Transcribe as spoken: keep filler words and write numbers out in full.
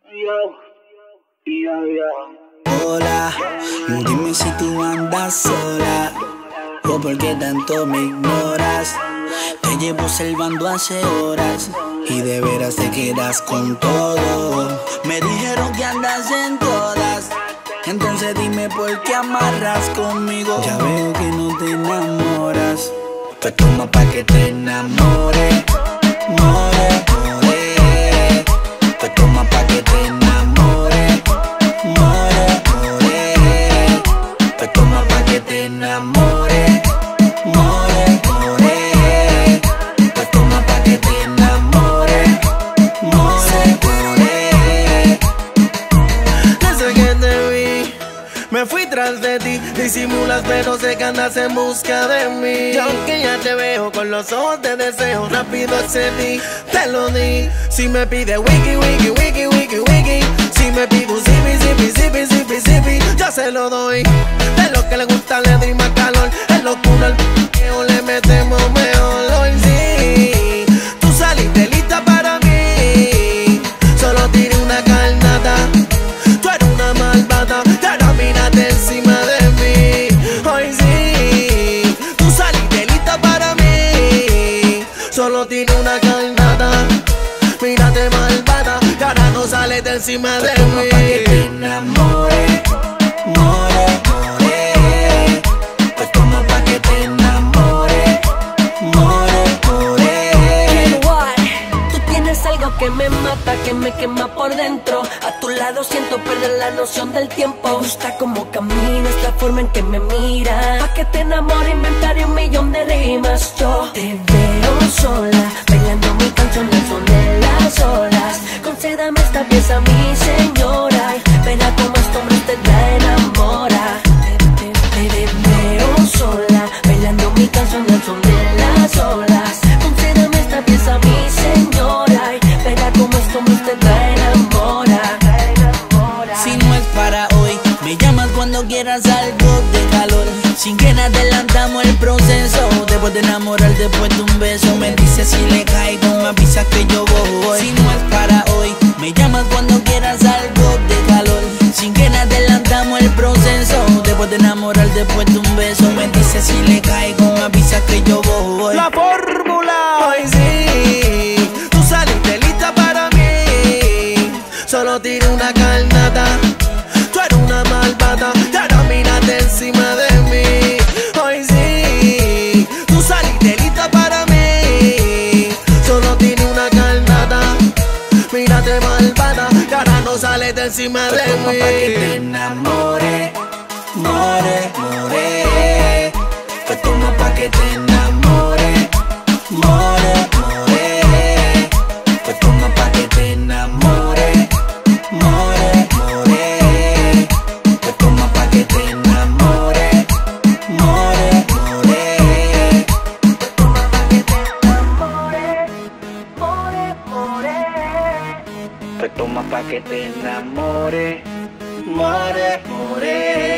Hola, dime si tú andas sola o por qué tanto me ignoras. Te llevo observando hace horas y de veras te quedas con todo. Me dijeron que andas en todas, entonces dime por qué amarras conmigo. Ya veo que no te enamoras, pues toma pa' que te enamore. More, more, pues toma pa' que te enamore. More, more, pues toma pa' que te enamore. More, more, pues toma pa' que te enamore. More, more. Desde que te vi, me fui tras de ti. Disimulas pero sé que andas en busca de mí. Y aunque ya te veo con los ojos de deseo, rápido accedí, te lo di. Si me pide wiki, wiki, wiki, wiki, wiki, si me pide un zipi, zipi, zipi, zipi, zipi, yo se lo doy. De lo que le gusta le doy más calor. En locura al p***eo le metemos mejor. Hoy sí, tú saliste lista para mí. Solo tiré una carnata, tú eres una malvada, y ahora mírate encima de mí. Hoy sí, tú saliste lista para mí. Solo tiré una carnata, mírate malvada, y ahora no sales de encima de Pues toma mí. pa' que te enamore. More, more, pues toma pa' que te enamore. More, more. Tú tienes algo que me mata, que me quema por dentro. A tu lado siento perder la noción del tiempo. Me gusta cómo caminas, la forma en que me miras. Pa' que te enamore inventaré un millón de rimas. Yo te veo sola, bailando mi canción al son de las olas. Concédame esta pieza, mi señora, y verá cómo este hombre usted la enamora. Te, te, te veo sola, bailando mi canción al son de las olas. Concédame esta pieza, mi señora, y verá cómo este hombre usted la enamora. Si no es para hoy, me llamas cuando quieras algo de calor. Sin que nada adelantamos el proceso. Después de enamorar, después de un beso, me dices si le caigo, me avisas que yo voy. Si no es para hoy, me llamas cuando quieras algo de calor. Sin que nada adelantamos el proceso. Después de enamorar, después de un beso, me dices si le caigo, me avisas que yo voy. La fórmula. Hoy sí, tú saliste lista para mí. Solo tiré una carnata, tú eres una malvada, y ahora mírate encima de mí. Hoy sí, tú saliste lista para mí. Solo tiré una carnata, mírate malvada, y ahora no sales de encima de Pues toma pa' que te mí. enamore. More, more, pues toma pa' que te enamore. More, more, pues toma pa' que te enamore. More, more, pues toma pa' que te enamore. More, more, Pues toma pa' que te enamore, more, more. pues toma pa' que te enamore. More, more.